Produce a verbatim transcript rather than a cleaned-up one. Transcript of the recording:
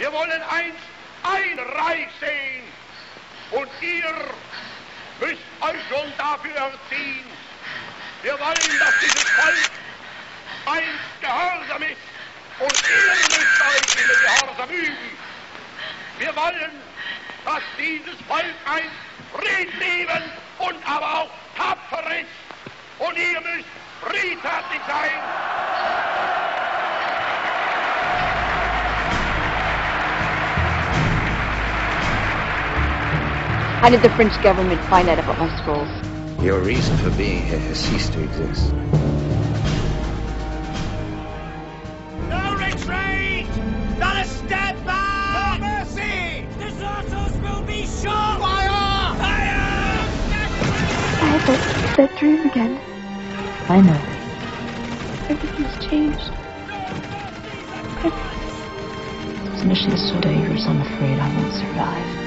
Wir wollen einst ein Reich sehen und ihr müsst euch schon dafür erziehen. Wir wollen, dass dieses Volk einst gehorsam ist und ihr müsst euch in den Gehorsam üben. Wir wollen, dass dieses Volk einst friedliebend und aber auch tapfer ist und ihr müsst friedfertig sein. How did the French government find out about my scrolls? Your reason for being here has ceased to exist. No retreat! Not a step back! No mercy! Deserters will be shot! Fire! Fire! I had that, that dream again. I know. Everything's changed. This mission is so dangerous, I'm afraid I won't survive.